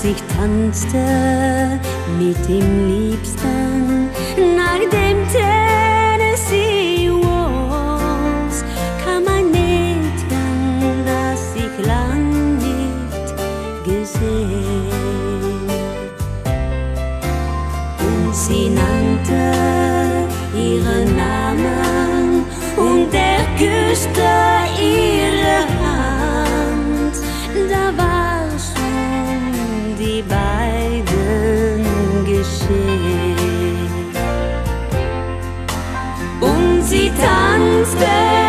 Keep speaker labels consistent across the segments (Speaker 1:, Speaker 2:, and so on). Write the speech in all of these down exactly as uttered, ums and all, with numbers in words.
Speaker 1: ich tanzte mit dem Liebsten nach dem Tennessee Waltz, kam ein Mädchen, das ich lang nicht gesehen. Und sie nannte ihren Namen und er küsste ihre Hand. Da war schon die beiden geschehen. Und sie tanzten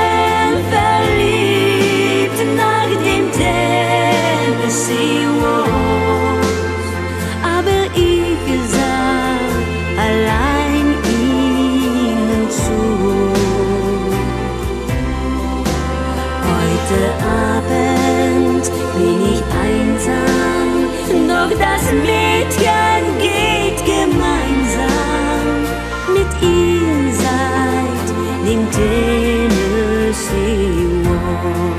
Speaker 1: verliebt nach dem Tennessee Waltz, aber ich sah allein ihnen zu. Heute Abend bin ich einsam, doch das Mädchen geht gemeinsam mit ihr seit dem Tennessee Waltz.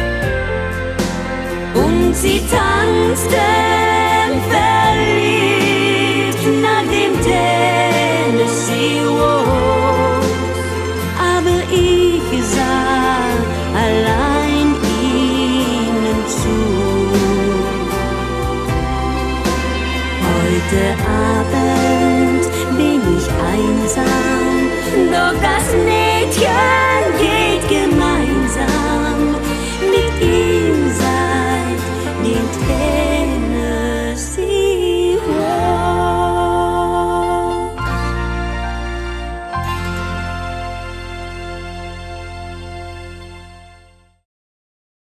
Speaker 1: Sie tanzten verliebt